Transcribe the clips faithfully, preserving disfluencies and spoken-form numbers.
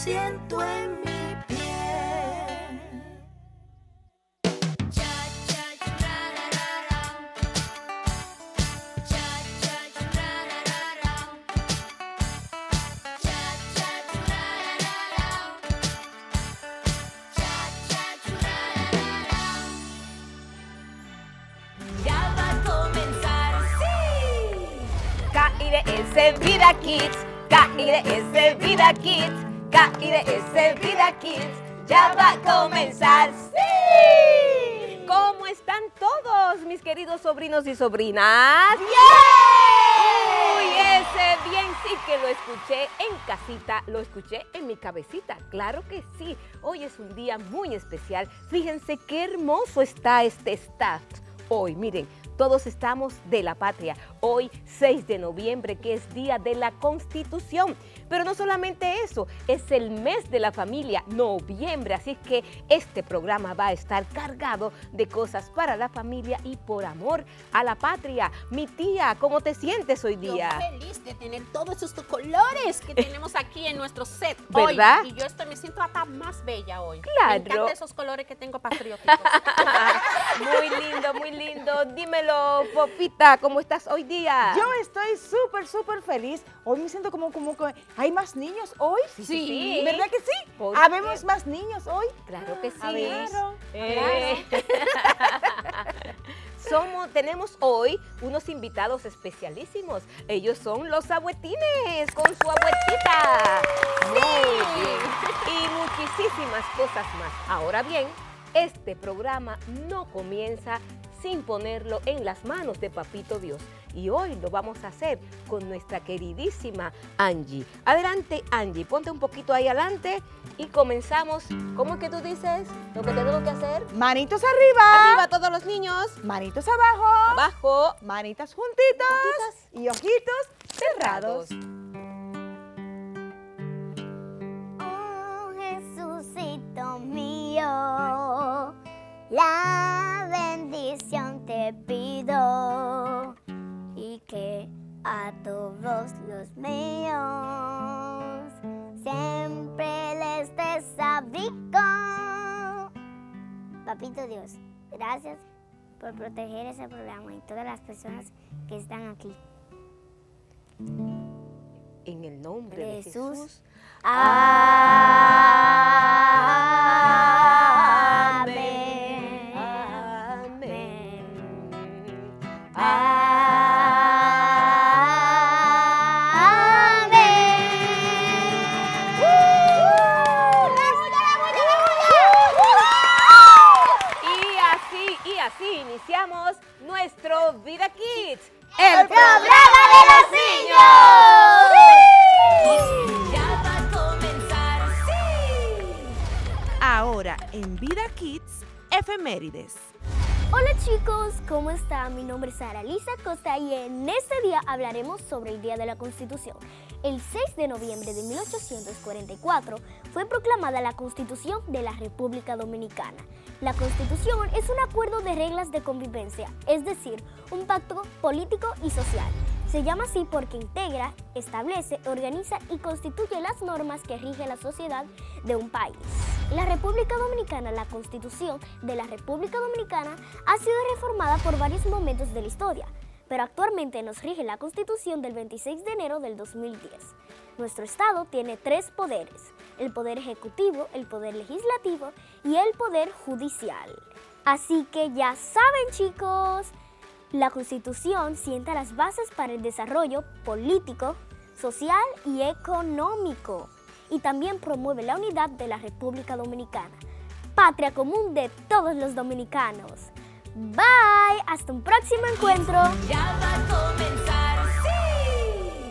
siento en mi piel. Ya va a comenzar, sí. K I D S Vida Kids, K I D S Vida Kids, K I D S Vida Kids, ya va a comenzar, sí. ¿Cómo están todos mis queridos sobrinos y sobrinas? ¡Yeah! Uy, ese bien sí que lo escuché en casita, lo escuché en mi cabecita, claro que sí. Hoy es un día muy especial, fíjense qué hermoso está este staff. Hoy, miren, todos estamos de la patria. Hoy, seis de noviembre, que es Día de la Constitución. Pero no solamente eso, es el mes de la familia, noviembre. Así que este programa va a estar cargado de cosas para la familia y por amor a la patria. Mi tía, ¿cómo te sientes hoy día? Yo feliz de tener todos estos colores que tenemos aquí en nuestro set ¿verdad? hoy. Y yo estoy, me siento hasta más bella hoy. Claro. Me encantan esos colores que tengo patrióticos. Muy lindo, muy lindo. Dímelo, Popita, ¿cómo estás hoy día? Yo estoy súper, súper feliz. Hoy me siento como, como que hay más niños hoy. Sí, sí. ¿Verdad que sí? ¿Por ¿Habemos qué? más niños hoy? Claro que sí. Claro, Eh. Somos, tenemos hoy unos invitados especialísimos. Ellos son los abuetines con su abuetita. Muy bien. Y muchísimas cosas más. Ahora bien, este programa no comienza sin ponerlo en las manos de Papito Dios. Y hoy lo vamos a hacer con nuestra queridísima Angie. Adelante, Angie, ponte un poquito ahí adelante y comenzamos. ¿Cómo es que tú dices lo que tenemos que hacer? Manitos arriba. Arriba todos los niños, Manitos abajo. abajo, Manitas juntitas. Juntitas. Y ojitos cerrados. Oh, Jesucito mío, la bendición te pido y que a todos los míos siempre les des abrigo. Papito Dios, gracias por proteger ese programa y todas las personas que están aquí. en el nombre de, De Jesús. Jesús. Amén. Amén. Y así, y así iniciamos nuestro Vida Kids, ¡El programa de los niños! Ya va a comenzar, sí. Ahora en Vida Kids, efemérides. Hola chicos, ¿cómo están? Mi nombre es Sara Lisa Costa y en este día hablaremos sobre el Día de la Constitución. El seis de noviembre de mil ochocientos cuarenta y cuatro fue proclamada la Constitución de la República Dominicana. La Constitución es un acuerdo de reglas de convivencia, es decir, un pacto político y social. Se llama así porque integra, establece, organiza y constituye las normas que rigen la sociedad de un país. En la República Dominicana, la Constitución de la República Dominicana ha sido reformada por varios momentos de la historia, pero actualmente nos rige la Constitución del veintiséis de enero del dos mil diez. Nuestro Estado tiene tres poderes: el Poder Ejecutivo, el Poder Legislativo y el Poder Judicial. Así que ya saben, chicos, la Constitución sienta las bases para el desarrollo político, social y económico. Y también promueve la unidad de la República Dominicana, patria común de todos los dominicanos. Bye, hasta un próximo encuentro. Ya va a comenzar, sí.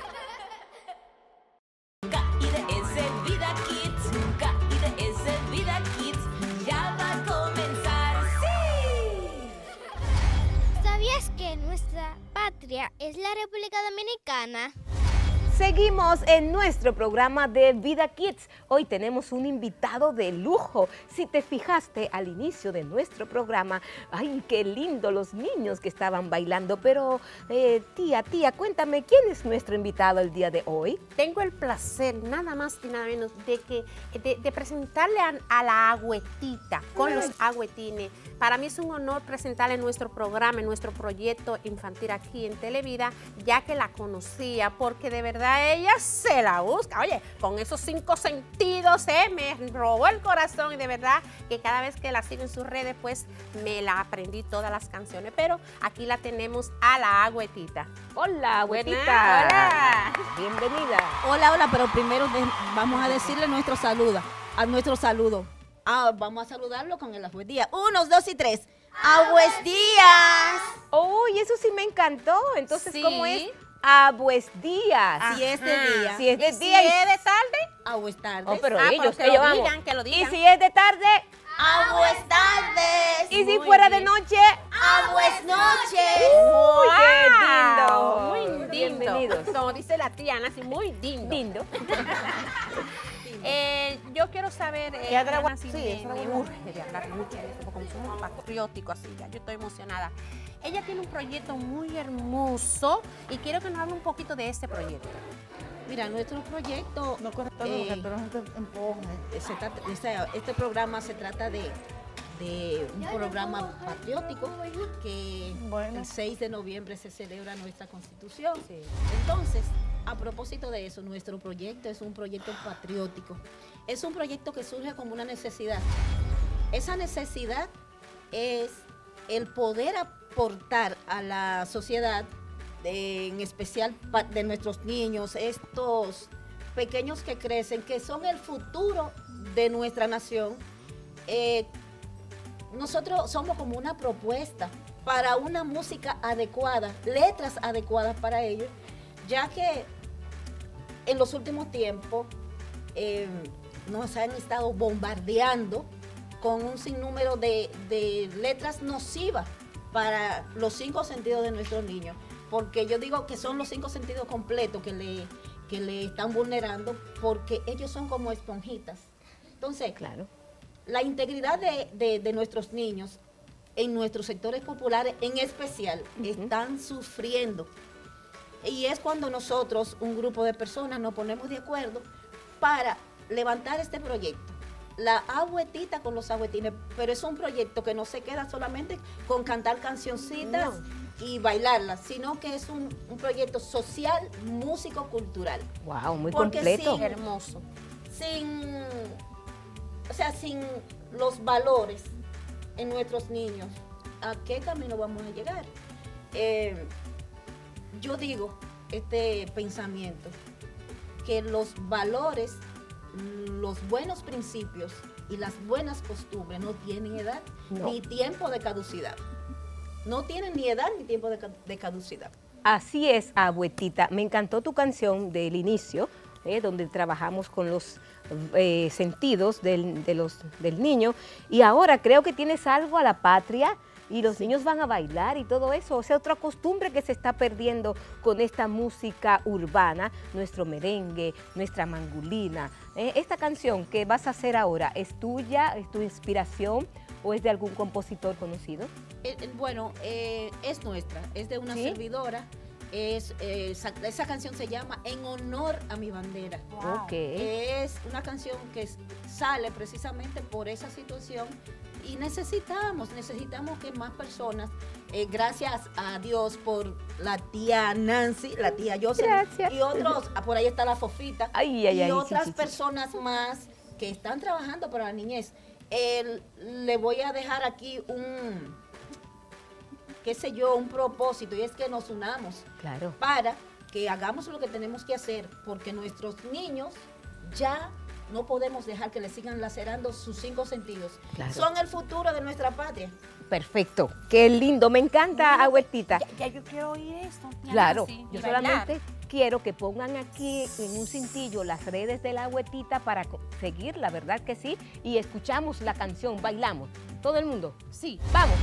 K I D S Vida Kids, K I D S Vida Kids, ya va a comenzar, sí. ¿Sabías que nuestra patria es la República Dominicana? Seguimos en nuestro programa de Vida Kids. Hoy tenemos un invitado de lujo. Si te fijaste al inicio de nuestro programa, ¡ay, qué lindo los niños que estaban bailando! Pero, eh, tía, tía, cuéntame, ¿quién es nuestro invitado el día de hoy? Tengo el placer, nada más y nada menos, de, que, de, de presentarle a, a la agüetita con los agüetines. Para mí es un honor presentarle nuestro programa, nuestro proyecto infantil aquí en Televida, ya que la conocía, porque de verdad ella se la busca. Oye, con esos cinco sentidos, eh, me robó el corazón y de verdad que cada vez que la sigo en sus redes, pues me la aprendí todas las canciones. Pero aquí la tenemos a la agüetita. Hola, agüetita. Hola. Bienvenida. Hola, hola, pero primero de- vamos a decirle nuestro saludo, a nuestro saludo. Ah, vamos a saludarlo con el Agües Días. Unos, dos y tres. ¡Agües Días! ¡Uy, eso sí me encantó! Entonces, Sí. ¿cómo es? Abues días. Si es de Ajá. día, Si es de ¿Y día si y- es de tarde? Agües tardes. Oh, pero Ah, ellos, pero que lo ellos vamos. digan, que lo Y digan. si es de tarde, Agües tardes. y si Muy fuera bien. de noche, Agües noches. ¡uy, qué Wow, lindo! muy lindo. Bienvenidos. Como dice la tía Ana, sí, muy lindo. Lindo. Eh, yo quiero saber, eh, ¿Qué otra Ana, gua- si sí, me, esa me buena. urge de hablar mucho de esto, porque somos patrióticos así, ya yo estoy emocionada. Ella tiene un proyecto muy hermoso y quiero que nos hable un poquito de este proyecto. Mira, nuestro proyecto, No correcto, Eh, no, pero no te empujes. eh, se trata- este, este programa se trata de, de un programa patriótico que Bueno. el seis de noviembre se celebra nuestra Constitución. Entonces, a propósito de eso, nuestro proyecto es un proyecto patriótico. Es un proyecto que surge como una necesidad. Esa necesidad es el poder aportar a la sociedad, de- en especial pa- de nuestros niños, estos pequeños que crecen, que son el futuro de nuestra nación. Eh, nosotros somos como una propuesta para una música adecuada, letras adecuadas para ellos, ya que en los últimos tiempos eh, nos han estado bombardeando con un sinnúmero de, de letras nocivas para los cinco sentidos de nuestros niños, porque yo digo que son los cinco sentidos completos que le, que le están vulnerando, porque ellos son como esponjitas. Entonces, Claro. la integridad de, de- de nuestros niños en nuestros sectores populares en especial están sufriendo. Y es cuando nosotros, un grupo de personas, nos ponemos de acuerdo para levantar este proyecto. La agüetita con los agüetines, pero es un proyecto que no se queda solamente con cantar cancioncitas y bailarlas, sino que es un, un proyecto social, músico, cultural. Wow, muy Porque completo. sí. Hermoso. Sin, o sea, sin los valores en nuestros niños, ¿a qué camino vamos a llegar? Eh, yo digo este pensamiento, que los valores, los buenos principios y las buenas costumbres no tienen edad No. ni tiempo de caducidad. No tienen ni edad ni tiempo de, ca- de caducidad. Así es, abuetita. Me encantó tu canción del inicio, eh, donde trabajamos con los eh, sentidos del, de los, del niño. Y ahora creo que tienes algo a la patria y los niños van a bailar y todo eso. O sea, otra costumbre que se está perdiendo con esta música urbana, nuestro merengue, nuestra mangulina. Eh, esta canción que vas a hacer ahora, ¿es tuya, es tu inspiración o es de algún compositor conocido? Eh, eh, bueno, eh, es nuestra, es de una ¿Sí? servidora. Es, eh, esa, esa canción se llama En honor a mi bandera. Ok. Es una canción que s- sale precisamente por esa situación y necesitamos, necesitamos que más personas, eh, gracias a Dios por la tía Nancy, la tía Jocelyn Gracias. y otros, ah, por ahí está la Fofita, Ay, ay, y ay, sí, otras sí, sí. personas más que están trabajando para la niñez. El- le voy a dejar aquí un, qué sé yo, un propósito, y es que nos unamos Claro. para que hagamos lo que tenemos que hacer, porque nuestros niños ya no podemos dejar que les sigan lacerando sus cinco sentidos. Claro. Son el futuro de nuestra patria. Perfecto. Qué lindo. Me encanta, abuelita. Ya, ya yo quiero oír esto. tía Claro, Nancy, yo y bailar. solamente quiero que pongan aquí en un cintillo las redes de la agüetita para co- seguirla, ¿verdad que sí? Y escuchamos la canción, bailamos. Todo el mundo. Sí. Vamos.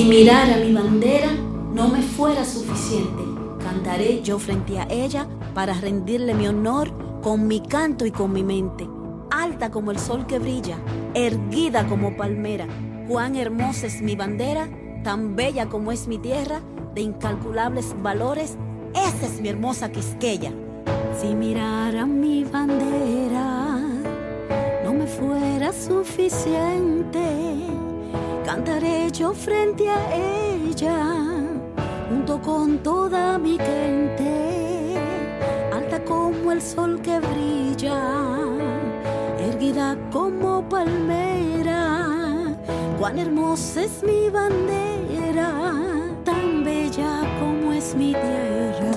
mirara mi bandera no me fuera suficiente, cantaré yo frente a ella para rendirle mi honor con mi canto y con mi mente. Alta como el sol que brilla, erguida como palmera, cuán hermosa es mi bandera, tan bella como es mi tierra, de incalculables valores, esa es mi hermosa Quisqueya. Si mirara mi bandera no me fuera suficiente, cantaré yo frente a ella, junto con toda mi gente, alta como el sol que brilla, erguida como palmera, cuán hermosa es mi bandera, tan bella como es mi tierra.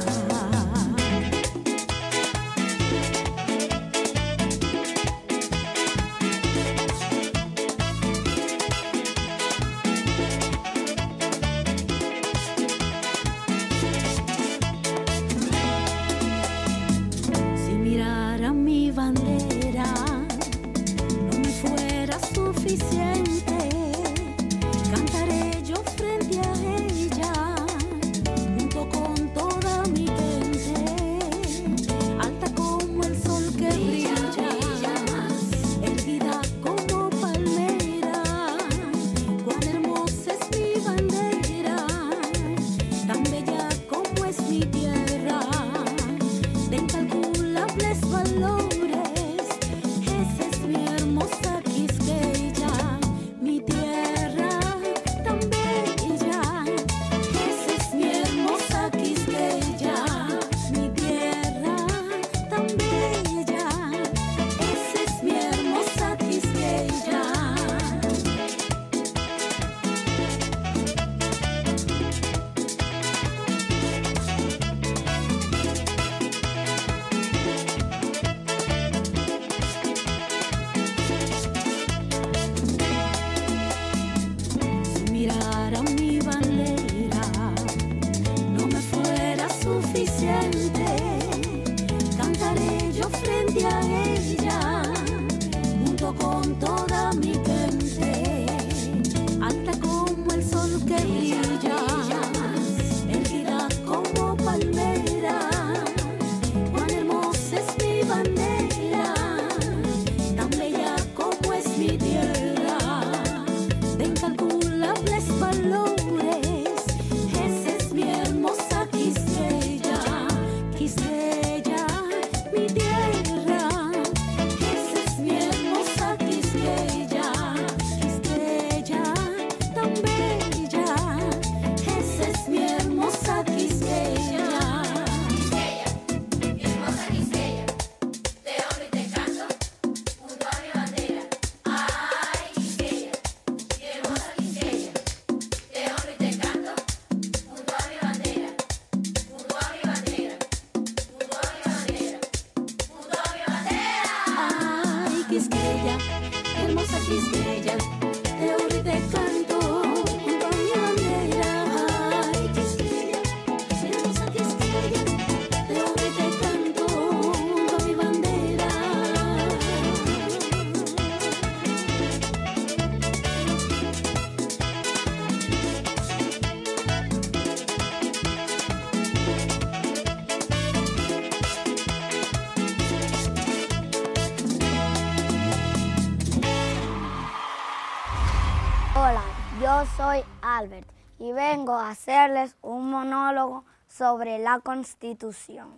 Hola, yo soy Albert y vengo a hacerles un monólogo sobre la Constitución.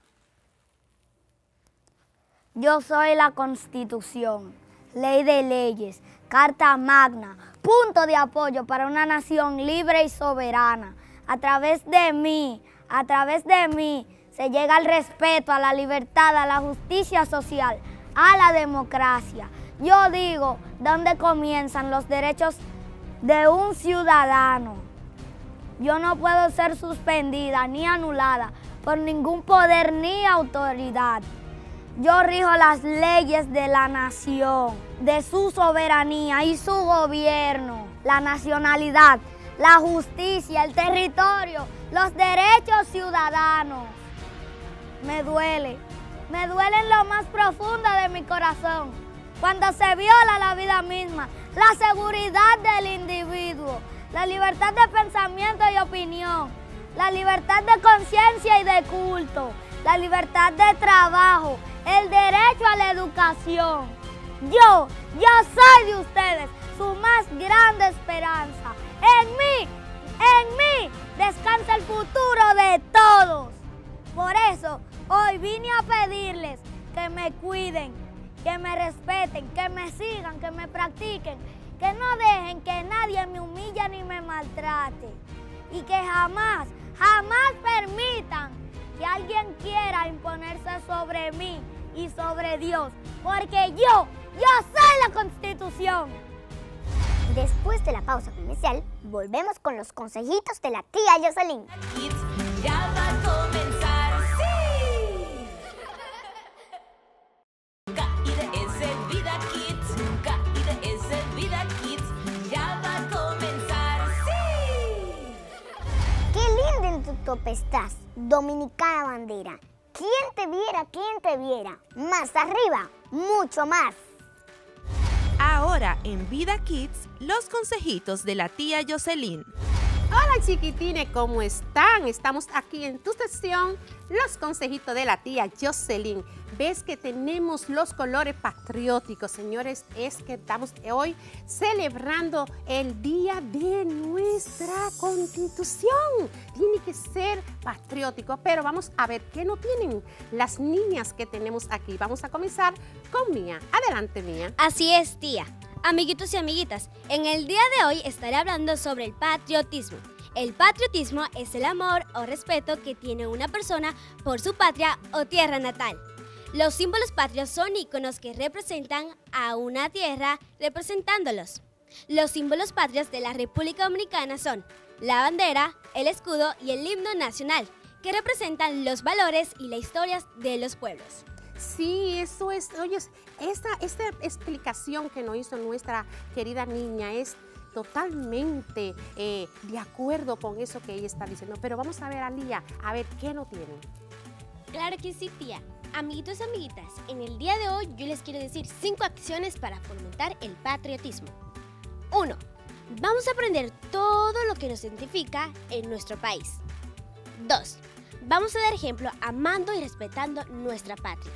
Yo soy la Constitución, ley de leyes, carta magna, punto de apoyo para una nación libre y soberana. A través de mí, a través de mí, se llega al respeto, a la libertad, a la justicia social, a la democracia. Yo digo, ¿dónde comienzan los derechos de un ciudadano? Yo no puedo ser suspendida ni anulada por ningún poder ni autoridad. Yo rijo las leyes de la nación, de su soberanía y su gobierno, la nacionalidad, la justicia, el territorio, los derechos ciudadanos. Me duele, me duele en lo más profundo de mi corazón cuando se viola la vida misma, la seguridad del individuo, la libertad de pensamiento y opinión, la libertad de conciencia y de culto, la libertad de trabajo, el derecho a la educación. Yo, yo soy de ustedes, su más grande esperanza. En mí, en mí descansa el futuro de todos. Por eso, hoy vine a pedirles que me cuiden, que me respeten, que me sigan, que me practiquen, que no dejen que nadie me humille ni me maltrate y que jamás, jamás permitan que alguien quiera imponerse sobre mí y sobre Dios, porque yo, yo soy la Constitución. Después de la pausa comercial, volvemos con los consejitos de la tía Jocelyn. Kids, ya va a comenzar, sí. K I D S Vida Kids, K I D S Vida Kids, ya va a comenzar, sí. Qué lindo en tu tope estás, Dominicana Bandera. ¿Quién te viera, quién te viera? Más arriba, mucho más. Ahora en Vida Kids, los consejitos de la tía Jocelyn. Hola chiquitines, ¿cómo están? Estamos aquí en tu sección, los consejitos de la tía Jocelyn. Ves que tenemos los colores patrióticos, señores, es que estamos hoy celebrando el día de nuestra Constitución. Tiene que ser patriótico, pero vamos a ver qué no tienen las niñas que tenemos aquí. Vamos a comenzar con Mía. Adelante, Mía. Así es, tía. Amiguitos y amiguitas, en el día de hoy estaré hablando sobre el patriotismo. El patriotismo es el amor o respeto que tiene una persona por su patria o tierra natal. Los símbolos patrios son íconos que representan a una tierra representándolos. Los símbolos patrios de la República Dominicana son la bandera, el escudo y el himno nacional, que representan los valores y las historias de los pueblos. Sí, eso es, oye, esta, esta explicación que nos hizo nuestra querida niña es totalmente eh, de acuerdo con eso que ella está diciendo. Pero vamos a ver a Lía, a ver qué no tienen. Claro que sí, tía. Amiguitos y amiguitas, en el día de hoy yo les quiero decir cinco acciones para fomentar el patriotismo. uno. Vamos a aprender todo lo que nos identifica en nuestro país. dos. Vamos a dar ejemplo amando y respetando nuestra patria.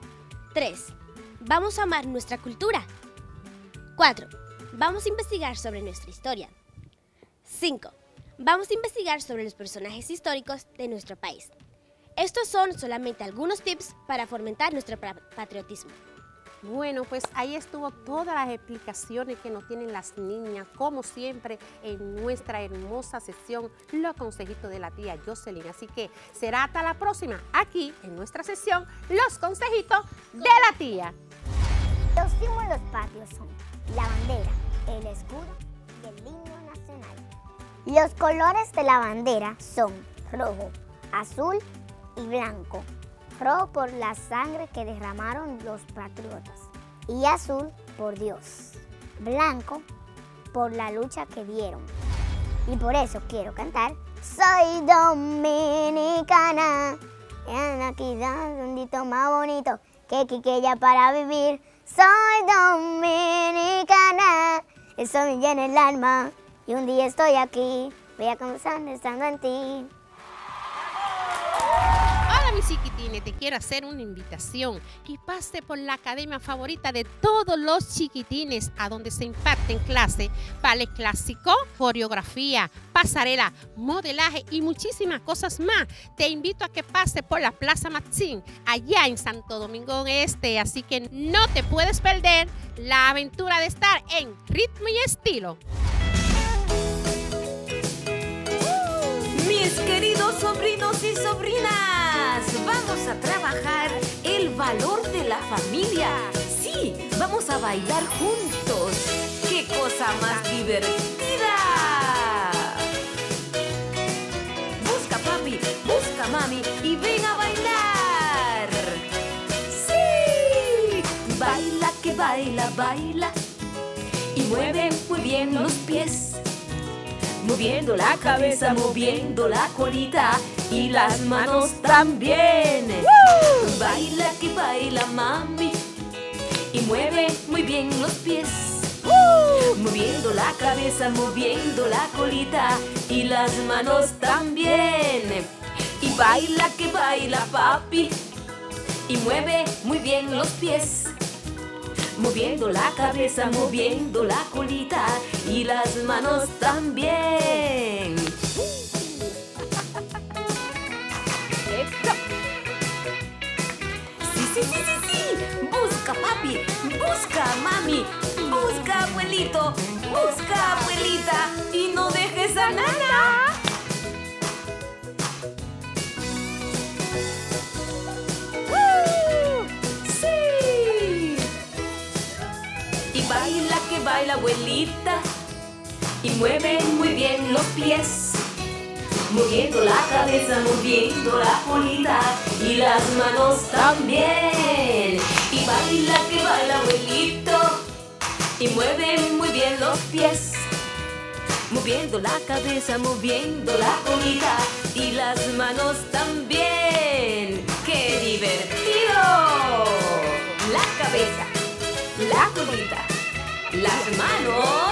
tres. Vamos a amar nuestra cultura. cuatro. Vamos a investigar sobre nuestra historia. cinco. Vamos a investigar sobre los personajes históricos de nuestro país. Estos son solamente algunos tips para fomentar nuestro patriotismo. Bueno, pues ahí estuvo todas las explicaciones que nos tienen las niñas, como siempre en nuestra hermosa sesión, los consejitos de la tía Jocelyn. Así que será hasta la próxima, aquí en nuestra sesión, los consejitos de la tía. Los símbolos patrios son la bandera, el escudo y el himno nacional. Los colores de la bandera son rojo, azul y blanco. Rojo por la sangre que derramaron los patriotas y azul por Dios. Blanco por la lucha que dieron. Y por eso quiero cantar: soy dominicana, aquí da un dito más bonito que Quiqueya para vivir. Soy dominicana, eso me llena el alma y un día estoy aquí, voy a comenzar estando en ti. Hola mis chiquitines, te quiero hacer una invitación que pase por la academia favorita de todos los chiquitines, a donde se imparten clases, ballet clásico, coreografía, pasarela, modelaje y muchísimas cosas más. Te invito a que pase por la Plaza Maxim, allá en Santo Domingo Este, así que no te puedes perder la aventura de estar en Ritmo y Estilo. Mis queridos sobrinos y sobrinas, vamos a trabajar el valor de la familia. Sí, vamos a bailar juntos. ¡Qué cosa más divertida! Busca papi, busca mami y ven a bailar. ¡Sí! Baila que baila, baila y mueve muy bien los pies. Moviendo la cabeza, moviendo la colita y las manos también. ¡Woo! Baila que baila mami y mueve muy bien los pies. ¡Woo! Moviendo la cabeza, moviendo la colita y las manos también. Y baila que baila papi y mueve muy bien los pies. Moviendo la cabeza, moviendo la colita y las manos también. Sí, sí, sí, sí, sí. Busca papi, busca mami, busca abuelito, busca abuelita y no dejes a nana. Baila que baila abuelita y mueve muy bien los pies. Moviendo la cabeza, moviendo la colita y las manos también. Y baila que baila abuelito y mueve muy bien los pies. Moviendo la cabeza, moviendo la colita y las manos también. ¡Qué divertido! La cabeza, la colita, las manos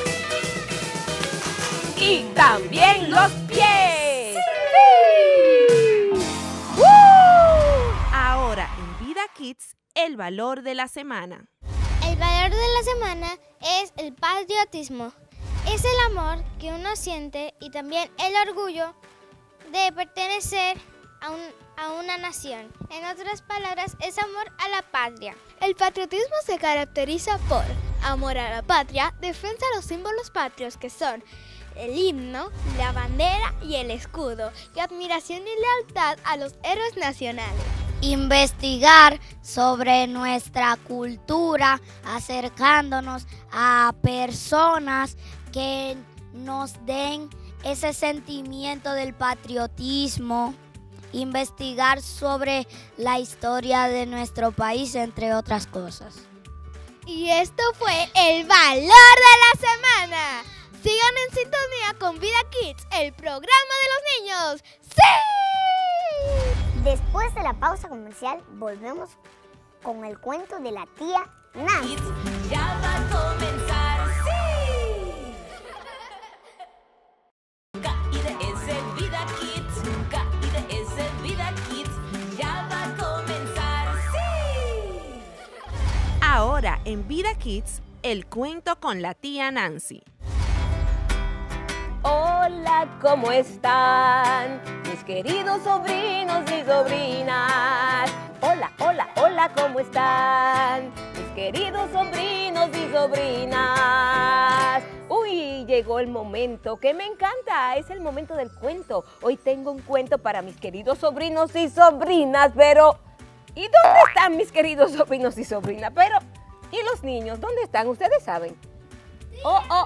y también los pies. ¡Sí! ¡Woo! Ahora en Vida Kids, el valor de la semana. El valor de la semana es el patriotismo. Es el amor que uno siente y también el orgullo de pertenecer a, un, a una nación. En otras palabras, es amor a la patria. El patriotismo se caracteriza por amor a la patria, defensa de los símbolos patrios que son el himno, la bandera y el escudo, y admiración y lealtad a los héroes nacionales. Investigar sobre nuestra cultura, acercándonos a personas que nos den ese sentimiento del patriotismo, investigar sobre la historia de nuestro país, entre otras cosas. Y esto fue el valor de la semana. Sigan en sintonía con Vida Kids, el programa de los niños. ¡Sí! Después de la pausa comercial, volvemos con el cuento de la tía Nancy. Ya va a comenzar, sí. K I D S Vida Kids, K I D S Vida Kids, ya va a comenzar, sí. Ahora en Vida Kids, el cuento con la tía Nancy. Hola, ¿cómo están? Mis queridos sobrinos y sobrinas. Hola, hola, hola, ¿cómo están? Mis queridos sobrinos y sobrinas. Uy, llegó el momento que me encanta. Es el momento del cuento. Hoy tengo un cuento para mis queridos sobrinos y sobrinas, pero ¿y dónde están mis queridos sobrinos y sobrinas? Pero, ¿y los niños? ¿Dónde están? ¿Ustedes saben? Oh, oh.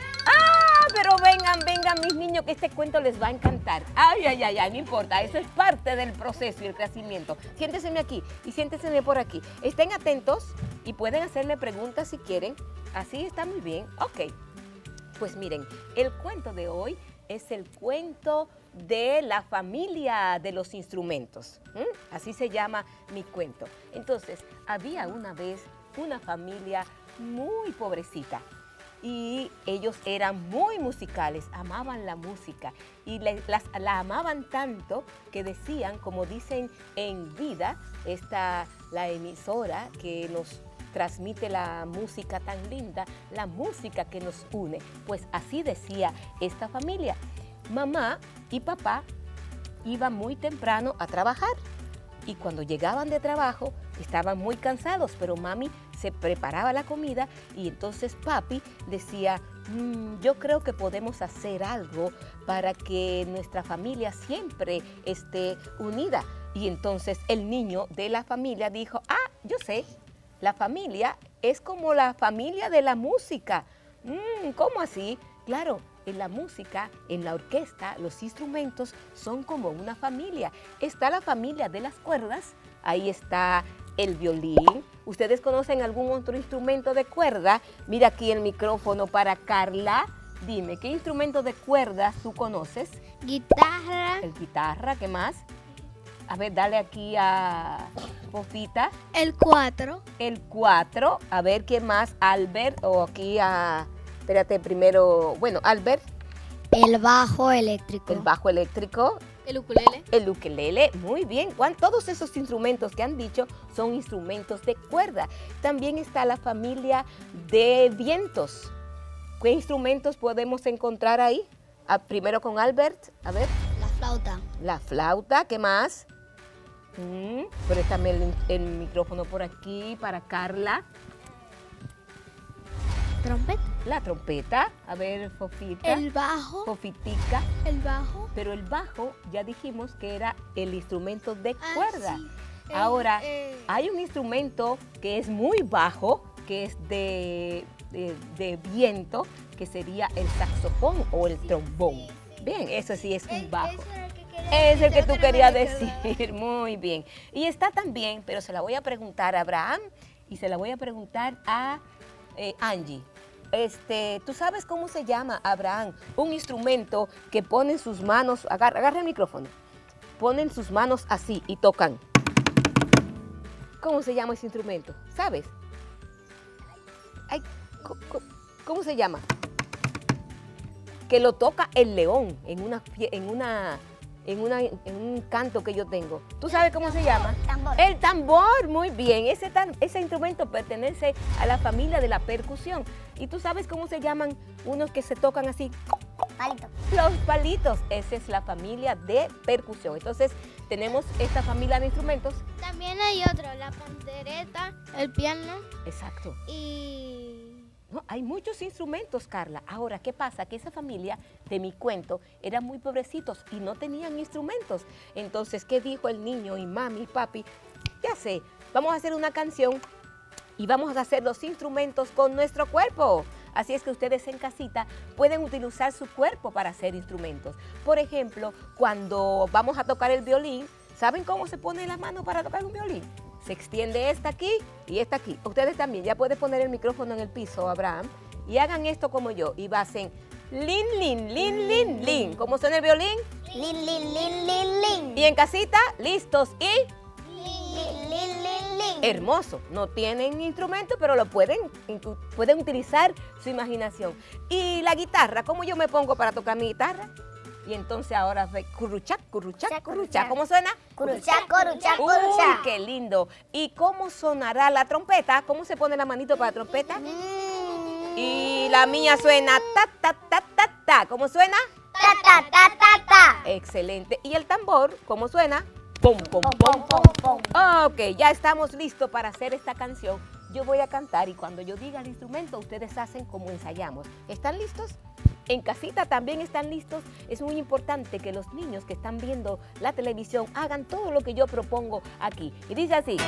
¡Ah! Pero vengan, vengan mis niños, que este cuento les va a encantar. Ay, ay, ay, ay, no importa, eso es parte del proceso y el crecimiento. Siénteseme aquí y siénteseme por aquí. Estén atentos y pueden hacerme preguntas si quieren. Así está muy bien. Ok. Pues miren, el cuento de hoy es el cuento de la familia de los instrumentos. ¿Mm? Así se llama mi cuento. Entonces, había una vez una familia muy pobrecita. Y ellos eran muy musicales, amaban la música y le, las, la amaban tanto que decían, como dicen en Vida, esta, la emisora que nos transmite la música tan linda, la música que nos une, pues así decía esta familia. Mamá y papá iban muy temprano a trabajar y cuando llegaban de trabajo estaban muy cansados, pero mami se preparaba la comida y entonces papi decía, mmm, yo creo que podemos hacer algo para que nuestra familia siempre esté unida. Y entonces el niño de la familia dijo, ah, yo sé, la familia es como la familia de la música. Mmm, ¿cómo así? Claro, en la música, en la orquesta, los instrumentos son como una familia. Está la familia de las cuerdas, ahí está el violín. ¿Ustedes conocen algún otro instrumento de cuerda? Mira aquí el micrófono para Carla. Dime, ¿qué instrumento de cuerdas tú conoces? Guitarra. El guitarra, ¿qué más? A ver, dale aquí a Fofita. El cuatro. El cuatro. A ver, ¿qué más? Albert, o aquí a... Espérate, primero... Bueno, Albert. El bajo eléctrico. El bajo eléctrico. El ukulele. El ukelele, muy bien. Juan, todos esos instrumentos que han dicho son instrumentos de cuerda. También está la familia de vientos. ¿Qué instrumentos podemos encontrar ahí? Ah, primero con Albert, a ver. La flauta. La flauta, ¿qué más? Mm, préstame el, el micrófono por aquí para Carla. Trompeta. La trompeta, a ver, Fofita. El bajo. Fofitica. El bajo. Pero el bajo ya dijimos que era el instrumento de Ah, cuerda. sí. El, Ahora, eh, hay un instrumento que es muy bajo, que es de, de, de viento, que sería el saxofón o el trombón. Bien, eso sí es un bajo. Es el que tú querías decir, muy bien. Y está también, pero se la voy a preguntar a Abraham y se la voy a preguntar a eh, Angie. Este, ¿tú sabes cómo se llama, Abraham? Un instrumento que ponen sus manos, agarra, agarra el micrófono, ponen sus manos así y tocan. ¿Cómo se llama ese instrumento? ¿Sabes? Ay, ¿cómo se llama? Que lo toca el león en una, en una, en una, en un canto que yo tengo. ¿Tú sabes cómo se llama? Tambor. El tambor, muy bien. Ese, tan, ese instrumento pertenece a la familia de la percusión. ¿Y tú sabes cómo se llaman unos que se tocan así? Palito. Los palitos. Esa es la familia de percusión. Entonces, tenemos esta familia de instrumentos. También hay otro, la pandereta, el piano Exacto. y... No, hay muchos instrumentos, Carla. Ahora, ¿qué pasa? Que esa familia de mi cuento eran muy pobrecitos y no tenían instrumentos. Entonces, ¿qué dijo el niño y mami y papi? Ya sé, vamos a hacer una canción y vamos a hacer los instrumentos con nuestro cuerpo. Así es que ustedes en casita pueden utilizar su cuerpo para hacer instrumentos. Por ejemplo, cuando vamos a tocar el violín, ¿saben cómo se pone la mano para tocar un violín? Se extiende esta aquí y esta aquí. Ustedes también, ya pueden poner el micrófono en el piso, Abraham, y hagan esto como yo. Y hacen lin, lin, lin, lin, lin. ¿Cómo suena el violín? Lin, lin, lin, lin, lin. Y en casita, listos y... Lin, lin, lin, lin. Hermoso. No tienen instrumento, pero lo pueden, pueden utilizar su imaginación. Y la guitarra, ¿cómo yo me pongo para tocar mi guitarra? Y entonces ahora fue curruchac, curruchac, curruchac. ¿Cómo suena? Curuchac, curuchac, Uy, curuchac. qué lindo. ¿Y cómo sonará la trompeta? ¿Cómo se pone la manito para la trompeta? Y la mía suena ta, ta, ta, ta, ta. ¿Cómo suena? Ta, ta, ta, ta, ta. Excelente. ¿Y el tambor? ¿Cómo suena? Pum, pum, Pom, pum, pom, pum. pom, pom. Ok, ya estamos listos para hacer esta canción. Yo voy a cantar y cuando yo diga el instrumento, ustedes hacen como ensayamos. ¿Están listos? En casita también están listos. Es muy importante que los niños que están viendo la televisión hagan todo lo que yo propongo aquí. Y dice así.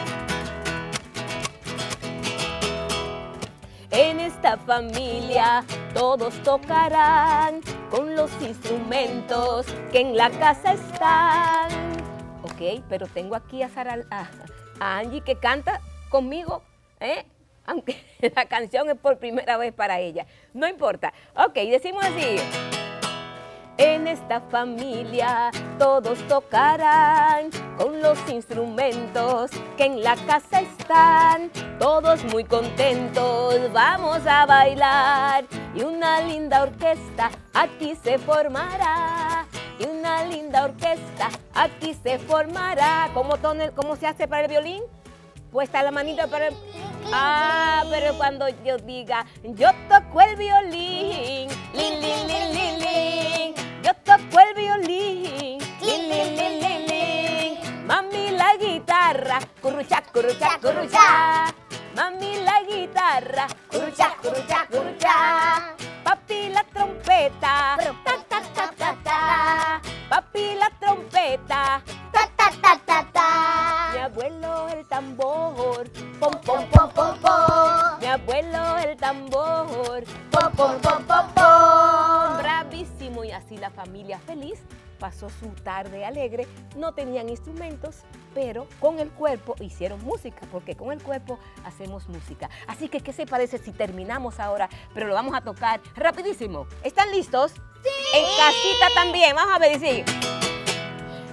En esta familia todos tocarán con los instrumentos que en la casa están. Ok, pero tengo aquí a, Sara, a, a Angie que canta conmigo, ¿eh? Aunque la canción es por primera vez para ella. No importa. Ok, decimos así. En esta familia todos tocarán con los instrumentos que en la casa están. Todos muy contentos, vamos a bailar. Y una linda orquesta aquí se formará. Y una linda orquesta aquí se formará. ¿Cómo, tone, cómo se hace para el violín? Puesta la manita para el... Ah, pero cuando yo diga, yo toco el violín, lin, lin, lin, lin, lin. Yo toco el violín, lin, lin, lin, lin, lin. Mami la guitarra, curruchá, curruchá, curruchá. Mami la guitarra, curruchá, curruchá, curruchá. Papi la trompeta, ta, ta, ta, ta, ta. Papi la trompeta, Ta, ta, ta, ta, ta. mi abuelo el tambor, pom, pom, Pom, pom, pom, pom, pom. mi abuelo el tambor, Pom, pom, pom, pom, pom. bravísimo. Y así la familia feliz pasó su tarde alegre. No tenían instrumentos, pero con el cuerpo hicieron música, porque con el cuerpo hacemos música. Así que, ¿qué se parece si terminamos ahora? Pero lo vamos a tocar rapidísimo. ¿Están listos? Sí. En casita también. Vamos a ver, decir.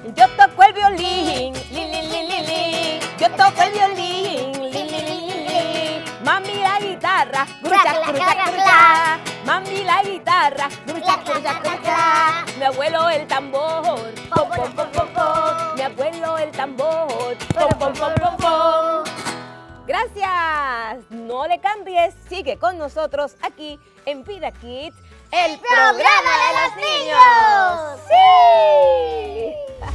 Yo toco el violín, li, li, li, li, li. Yo toco el violín, li, li, li, li, li. Mami la guitarra, grucha, grucha, grucha. Mami la guitarra, grucha, grucha, grucha. Mi abuelo el tambor, pom, pom, pom, pom, pom. Mi abuelo el tambor, pom, pom, pom, pom, pom. Gracias. No le cambies, sigue con nosotros aquí en Vida Kids, el programa de los niños. ¡Sí!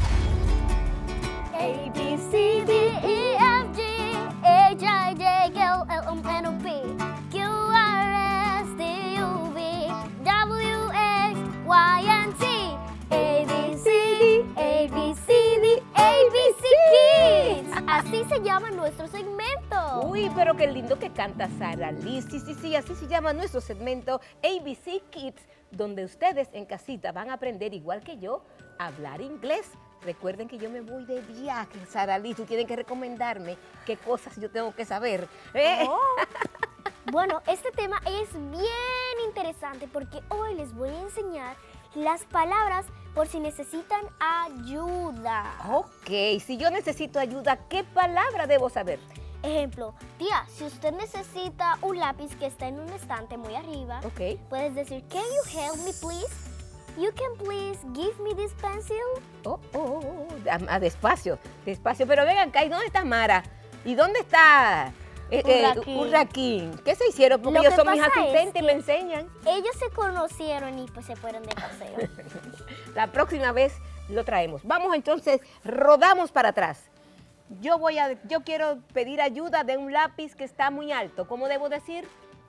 A, B, C, D, E, F, G, H, I, J, K, L, M, N, O, P, Q, R, S, T, U, V, W, X, Y, and Z. A, B, C, D, A, B, C, D, A, B, C Kids. Así se llama nuestro segmento. Uy, pero qué lindo que canta Sara Liz. Sí, sí, sí, así se llama nuestro segmento A B C Kids, donde ustedes en casita van a aprender, igual que yo, a hablar inglés. Recuerden que yo me voy de viaje, Sara Liz. Tú tienes que recomendarme qué cosas yo tengo que saber. ¿eh? Oh. Bueno, este tema es bien interesante porque hoy les voy a enseñar las palabras por si necesitan ayuda. Ok, si yo necesito ayuda, ¿qué palabra debo saber? Ejemplo, tía, si usted necesita un lápiz que está en un estante muy arriba, Ok. puedes decir, can you help me please? You can please give me this pencil? Oh, oh, oh, oh. Ah, ah, despacio, despacio. Pero vengan acá, ¿y dónde está Mara? ¿Y dónde está eh, eh, Urraquín. Urraquín? ¿Qué se hicieron? Porque Lo ellos que son mis pasa es asistentes y me que- enseñan. Ellos se conocieron y pues se fueron de paseo. La próxima vez lo traemos. Vamos entonces, rodamos para atrás. Yo voy a, yo quiero pedir ayuda de un lápiz que está muy alto. ¿Cómo debo decir?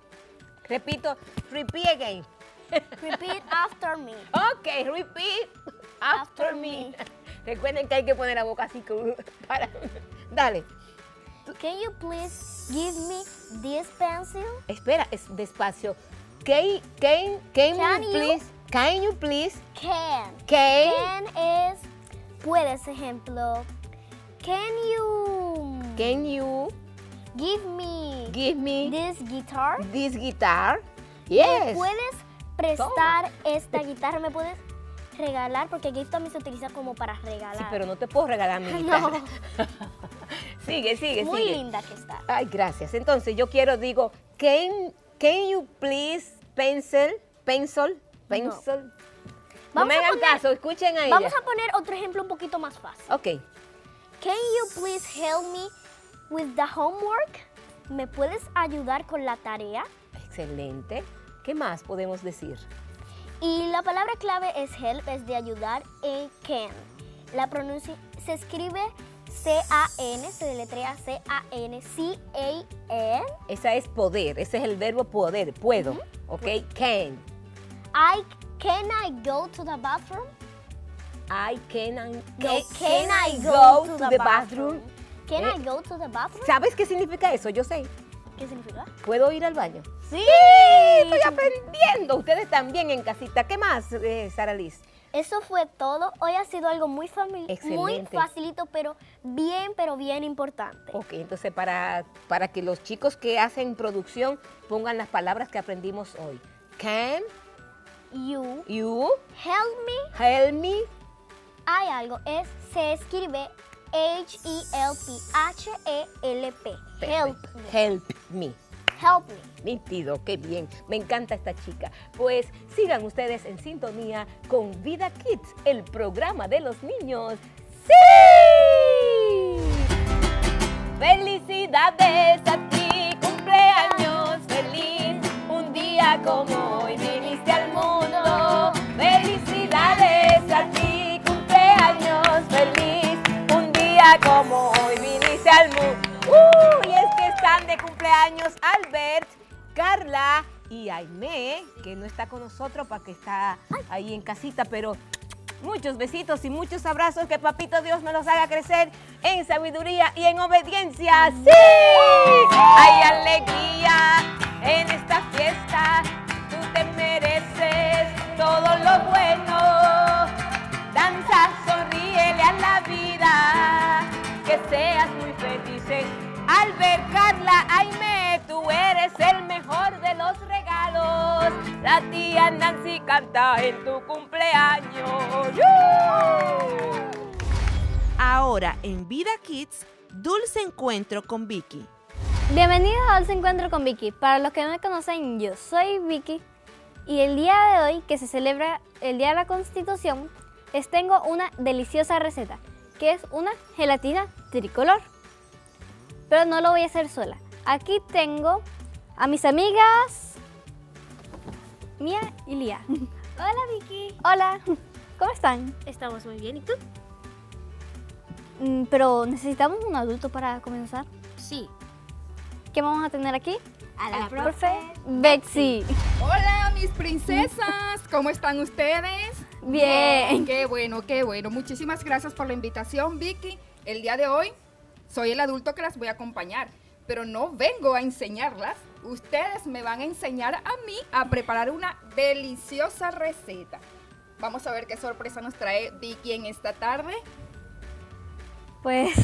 Repito, repeat again. Repeat after me. Ok, repeat after, After me. me. Recuerden que hay que poner la boca así como para. Dale. Can you please give me this pencil? Espera, es despacio. Can, can, can, Can you you? please? Can you please? Can. Can, Can es, puedes, ejemplo, can you can you give me give me this guitar? this guitar? ¿Me Yes. puedes prestar esta guitarra? ¿Me puedes regalar? Porque aquí también se utiliza como para regalar. Sí, pero no te puedo regalar mi No. guitarra. Sigue, sigue, Muy sigue. linda que está. Ay, gracias. Entonces yo quiero, digo, can, can you please pencil, pencil, pencil? No, Vamos me a hagan poner- caso, escuchen a ella. Vamos a poner otro ejemplo un poquito más fácil. Ok. Can you please help me with the homework? ¿Me puedes ayudar con la tarea? Excelente. ¿Qué más podemos decir? Y la palabra clave es help, es de ayudar, en can. La pronuncia se escribe C A N, se deletrea C A N, C A N. Esa es poder, ese es el verbo poder, puedo. Ok, can. I, can I go to the bathroom? I can, I, No, can, I go to the bathroom? Can Eh, I go to the bathroom? ¿Sabes qué significa eso? Yo sé. ¿Qué significa? ¿Puedo ir al baño? Sí. Estoy aprendiendo. Ustedes también en casita. ¿Qué más, eh, Sara Liz? Eso fue todo. Hoy ha sido algo muy familiar, muy Excelente. facilito, pero bien, pero bien importante. Ok, entonces para, para que los chicos que hacen producción pongan las palabras que aprendimos hoy. Can You you help me. help me? Hay algo, es, se escribe H E L P, H E L P. Help me. Help me. Help me. Nítido, qué bien. Me encanta esta chica. Pues sigan ustedes en sintonía con Vida Kids, el programa de los niños. ¡Sí! Felicidades a ti, cumpleaños feliz. Un día como hoy viniste al mundo. Felicidades a ti, cumpleaños feliz. Un día como hoy viniste al mundo. ¡Uh! Y es que están de cumpleaños Albert, Carla y Aimé, que no está con nosotros porque está ahí en casita, pero muchos besitos y muchos abrazos, que Papito Dios me los haga crecer en sabiduría y en obediencia. ¡Sí! Hay alegría en esta fiesta, tú te mereces todo lo bueno. Danza, sonríele a la vida, que seas muy felices. Albert, Carla, Aimé, tú eres el mejor de los regalos. La tía Nancy canta en tu cumpleaños. ¡Yu! Ahora en Vida Kids, Dulce Encuentro con Vicky. Bienvenidos a Dulce Encuentro con Vicky. Para los que no me conocen, yo soy Vicky y el día de hoy, que se celebra el Día de la Constitución, les tengo una deliciosa receta, que es una gelatina tricolor. Pero no lo voy a hacer sola. Aquí tengo a mis amigas Mía y Lía. Hola Vicky. Hola, ¿cómo están? Estamos muy bien, ¿y tú? Mm, Pero necesitamos un adulto para comenzar. Sí. ¿Qué vamos a tener aquí? A la profe Betsy. Hola, mis princesas, ¿cómo están ustedes? Bien. Qué bueno, qué bueno. Muchísimas gracias por la invitación, Vicky. El día de hoy soy el adulto que las voy a acompañar, pero no vengo a enseñarlas. Ustedes me van a enseñar a mí a preparar una deliciosa receta. Vamos a ver qué sorpresa nos trae Vicky en esta tarde. Pues...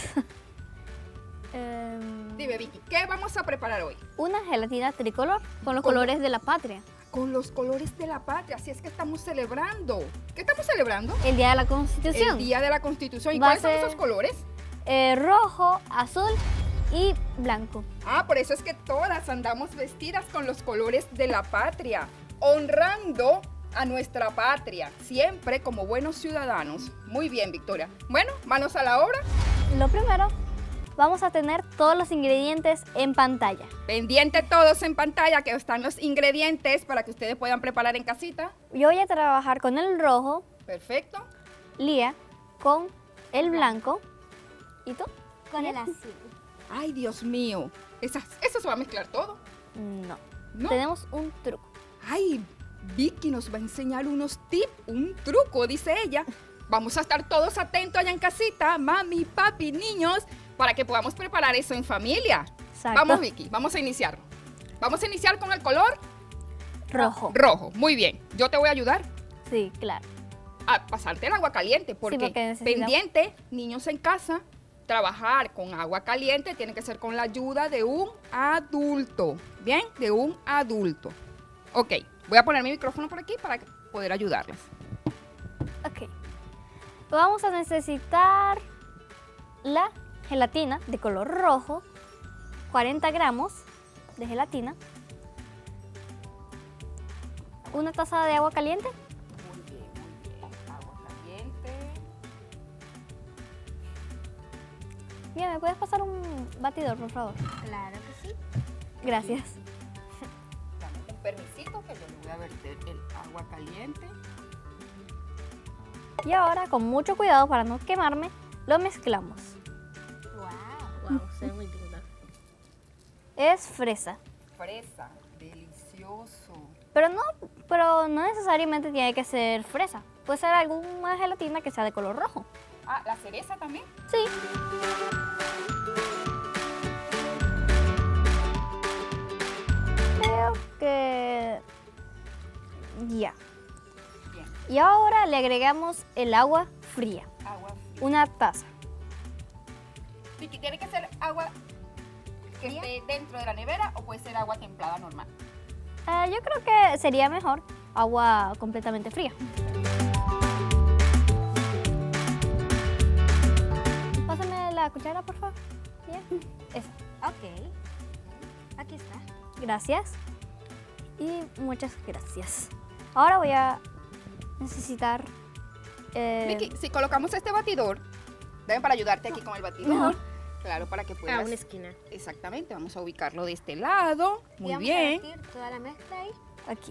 em, Dime, Vicky, ¿qué vamos a preparar hoy? una gelatina tricolor con los Con- colores de la patria. Con los colores de la patria, así es que estamos celebrando. ¿Qué estamos celebrando? El Día de la Constitución. El Día de la Constitución. ¿Y Va a cuáles son ser- esos colores? Eh, rojo, azul y blanco. Ah, por eso es que todas andamos vestidas con los colores de la patria, honrando a nuestra patria, siempre como buenos ciudadanos. Muy bien, Victoria. Bueno, manos a la obra. Lo primero, vamos a tener todos los ingredientes en pantalla. Pendiente todos en pantalla que están los ingredientes para que ustedes puedan preparar en casita. Yo voy a trabajar con el rojo, Perfecto. Lía con el blanco. ¿Y tú? Con el Lía. azul. Ay, Dios mío. Esas, eso se va a mezclar todo. No. ¿No? Tenemos un truco. Ay, Vicky nos va a enseñar unos tips, un truco, dice ella. Vamos a estar todos atentos allá en casita, mami, papi, niños, para que podamos preparar eso en familia. Exacto. Vamos, Vicky, vamos a iniciar. Vamos a iniciar con el color Rojo. rojo. Muy bien, yo te voy a ayudar Sí, claro. a pasarte el agua caliente, porque, porque necesitamos- pendiente, niños en casa, trabajar con agua caliente tiene que ser con la ayuda de un adulto. Bien, de un adulto. Ok, voy a poner mi micrófono por aquí para poder ayudarles. Ok. Vamos a necesitar la gelatina de color rojo, cuarenta gramos de gelatina, una taza de agua caliente, Muy bien, muy bien. Agua caliente. Mira, ¿me puedes pasar un batidor, por favor? Claro que sí. Gracias. Dame un permisito que yo le voy a verter el agua caliente. Y ahora, con mucho cuidado para no quemarme, lo mezclamos. Wow. Wow, se ve muy linda. Es fresa, Fresa, delicioso. pero no, pero no necesariamente tiene que ser fresa. Puede ser alguna gelatina que sea de color rojo. Ah, la cereza también. Sí. Creo que ya. Bien. Y ahora le agregamos el agua fría, Agua fría. una taza. Vicky, ¿tiene que ser agua que esté dentro de la nevera o puede ser agua templada normal? Eh, yo creo que sería mejor agua completamente fría. Pásame la cuchara, por favor. Ya. Esa. Ok. Aquí está. Gracias. Y muchas gracias. Ahora voy a necesitar... eh, Vicky, si colocamos este batidor, deben para ayudarte aquí con el batidor. Mejor. Claro, para que A puedas. una esquina. Exactamente, vamos a ubicarlo de este lado. Y Muy vamos bien. a vertir toda la mezcla ahí. Aquí.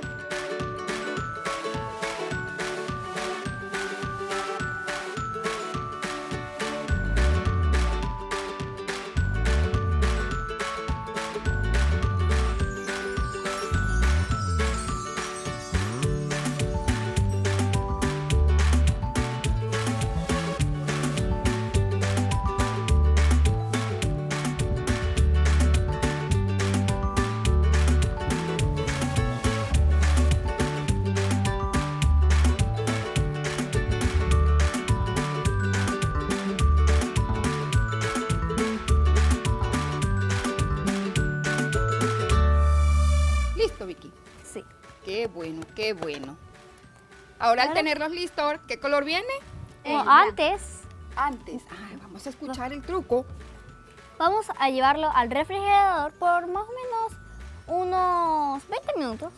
Listo, Vicky. Sí. Qué bueno, qué bueno. Ahora al Ahora- tenerlos listos, ¿qué color viene? No, antes antes, ay, vamos a escuchar el truco. Vamos a llevarlo al refrigerador por más o menos unos veinte minutos.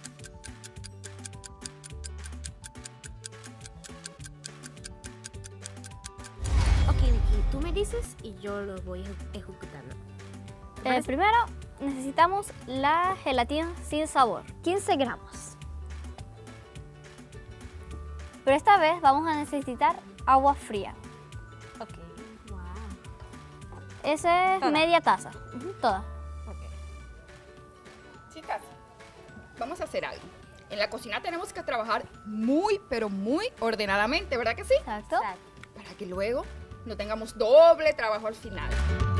Ok, Vicky, tú me dices y yo lo voy ejecutando. Eh, primero necesitamos la gelatina sin sabor, quince gramos. Pero esta vez vamos a necesitar agua fría. Ok. Wow. Esa es Toda. media taza, ujú, toda. Chicas, vamos a hacer algo. En la cocina tenemos que trabajar muy, pero muy ordenadamente, ¿verdad que sí? Exacto. Para que luego no tengamos doble trabajo al final.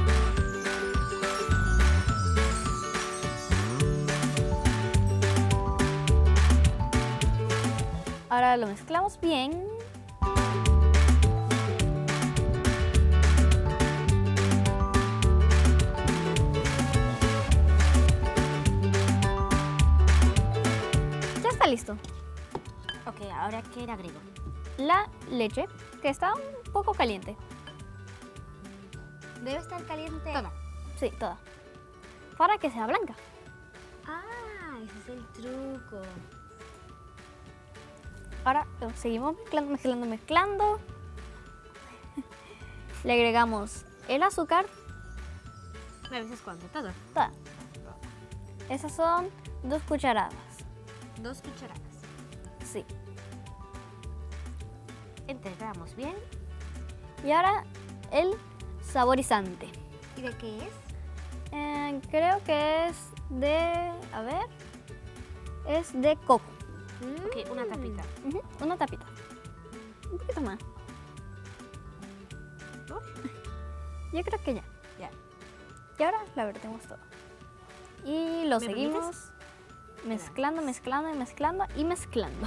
Ahora lo mezclamos bien. Ya está listo. Ok, ahora ¿qué le agrego? La leche, que está un poco caliente. ¿Debe estar caliente? Toda. Sí, toda. Para que sea blanca. Ah, ese es el truco. Ahora lo seguimos mezclando, mezclando, mezclando. Le agregamos el azúcar. ¿Me avisas cuánto? Todo. Toda. Esas son dos cucharadas. Dos cucharadas. Sí. Integramos bien. Y ahora el saborizante. ¿Y de qué es? Eh, creo que es de... A ver. Es de coco. Ok, una tapita. Ujú, una tapita. Un poquito más. Yo creo que ya. Ya. Y ahora la vertemos todo. Y lo ¿Me seguimos permites? mezclando, mezclando y mezclando y mezclando.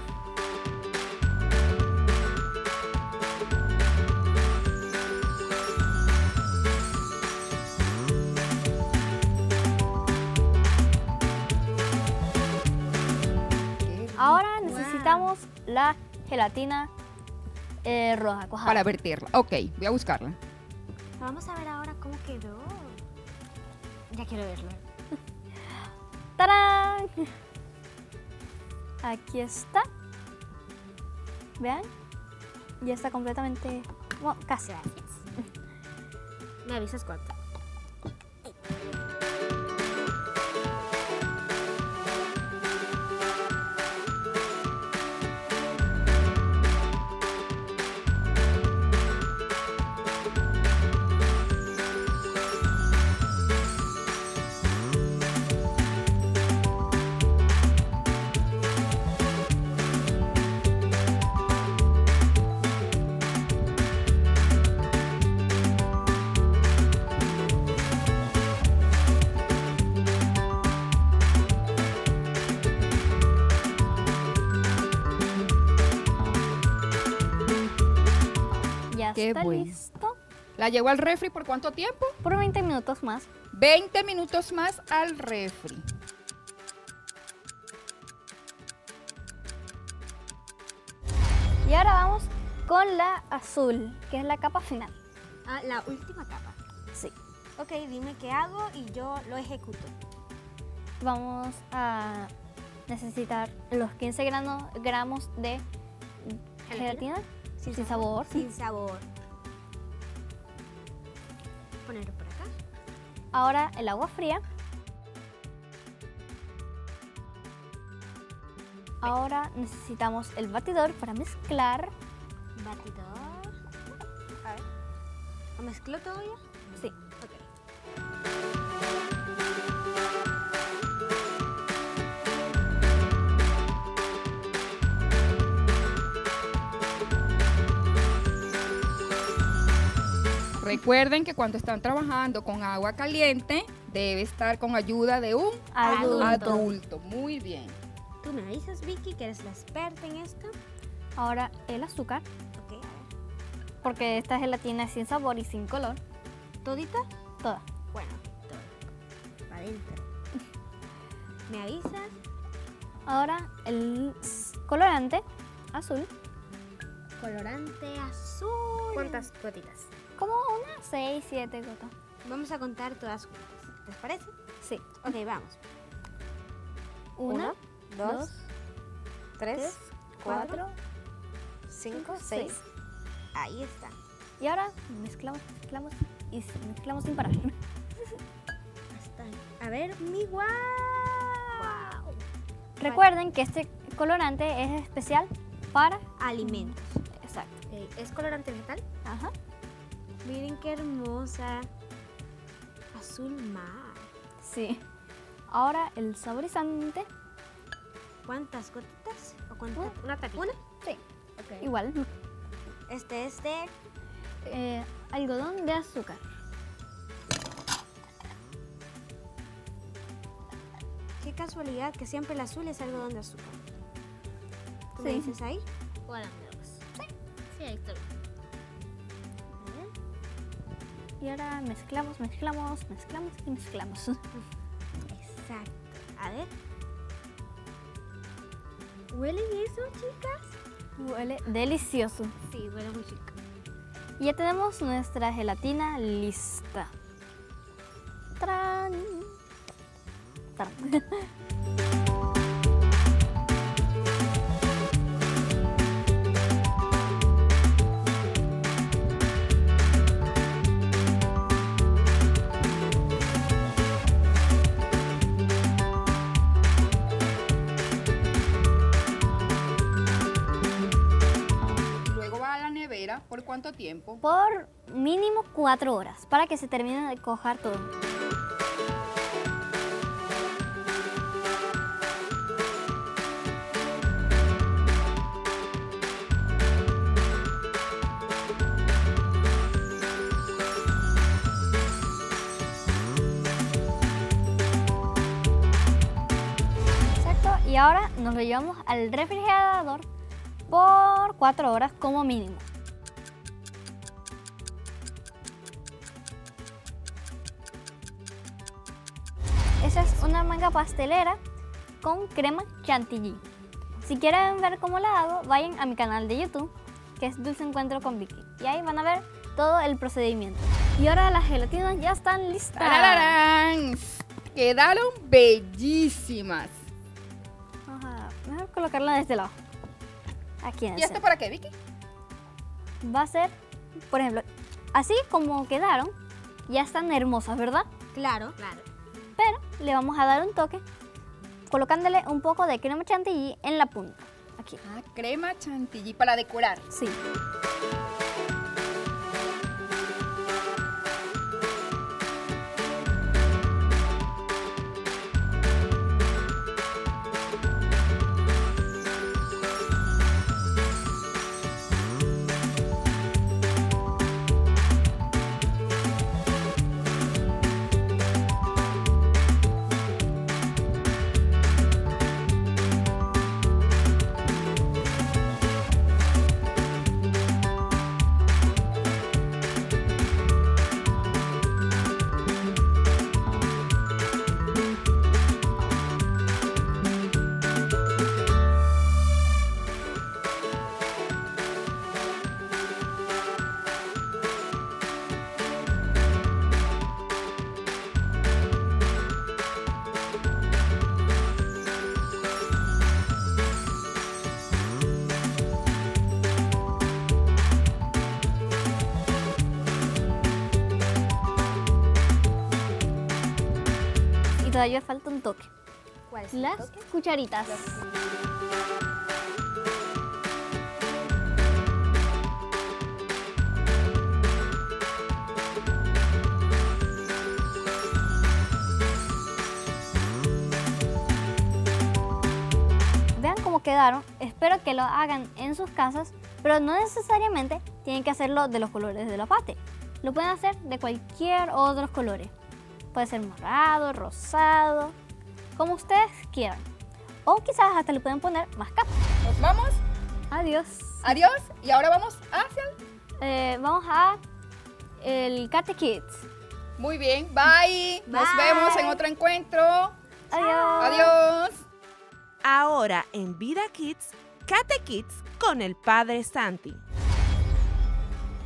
Ahora necesitamos la gelatina eh, roja, cuajada. Para vertirla. Ok, voy a buscarla. Vamos a ver ahora cómo quedó. Ya quiero verlo. ¡Tarán! Aquí está. Vean. Ya está completamente... Bueno, casi. ¿Me avisas cuánto? Ya Qué está bueno. listo. ¿La llevo al refri por cuánto tiempo? Por veinte minutos más. veinte minutos más al refri. Y ahora vamos con la azul, que es la capa final. Ah, la última capa. Sí. Ok, dime qué hago y yo lo ejecuto. Vamos a necesitar los quince gramos, gramos de gelatina sin, sabor. Sin sabor. Ponerlo por acá. Ahora el agua fría. Ahora necesitamos el batidor para mezclar. Batidor. A ver. ¿Lo mezcló todo ya? Sí. Ok. Recuerden que cuando están trabajando con agua caliente, debe estar con ayuda de un Adulto. adulto. Muy bien. Tú me avisas, Vicky, que eres la experta en esto. Ahora el azúcar, Ok, a ver. porque esta gelatina es sin sabor y sin color. ¿Todita? Toda. Bueno, todo. Para adentro. ¿Me avisas? Ahora el s- colorante azul. Colorante azul. ¿Cuántas gotitas? Como unas seis, siete gotas. Vamos a contar todas juntas. ¿Les parece? Sí. Ok, vamos. Una, dos, dos, tres, tres, cuatro, cuatro, cinco, seis. seis. Ahí está. Y ahora mezclamos, mezclamos y mezclamos sin parar. A ver, mi guau. Recuerden que este colorante es especial para alimentos. Exacto. Okay. ¿Es colorante vegetal? Ajá. Miren qué hermosa. Azul mar. Sí. Ahora el saborizante. ¿Cuántas gotitas? ¿O cuántas? Una, ¿Una tapita? ¿Una? Sí. Okay. Igual. Este es de eh, algodón de azúcar. Qué casualidad que siempre el azul es algodón de azúcar. ¿Tú Sí. me dices ahí? O arándanos. Sí. Sí, ahí está. Y ahora mezclamos, mezclamos, mezclamos y mezclamos. Exacto. A ver. ¿Huelen eso, chicas? Huele delicioso. Sí, huele muy rico. Y ya tenemos nuestra gelatina lista. ¡Tarán! ¡Tarán! Luego va a la nevera. ¿Por cuánto tiempo? Por mínimo cuatro horas para que se termine de cojar todo. Exacto, y ahora nos lo llevamos al refrigerador por cuatro horas como mínimo. Esa es una manga pastelera con crema chantilly. Si quieren ver cómo la hago, vayan a mi canal de YouTube, que es Dulce Encuentro con Vicky. Y ahí van a ver todo el procedimiento. Y ahora las gelatinas ya están listas. ¡Tarararán! Quedaron bellísimas. Vamos a mejor colocarla de este lado. Aquí en el ¿Y esto centro. para qué, Vicky? Va a ser, por ejemplo, así como quedaron, ya están hermosas, ¿verdad? Claro. Claro. Pero le vamos a dar un toque colocándole un poco de crema chantilly en la punta. Aquí. Ah, crema chantilly para decorar. Sí. Y todavía falta un toque. ¿Cuál es? Las cucharitas. Vean cómo quedaron. Espero que lo hagan en sus casas, pero no necesariamente tienen que hacerlo de los colores de la pate. Lo pueden hacer de cualquier otros colores. Puede ser morado, rosado, como ustedes quieran. O quizás hasta le pueden poner más capas. Nos vamos. Adiós. Adiós. Y ahora vamos hacia el... Eh, vamos a el Kate Kids. Muy bien. Bye. Nos Bye. vemos en otro encuentro. Adiós. Adiós. Ahora en Vida Kids, Kate Kids con el padre Santi.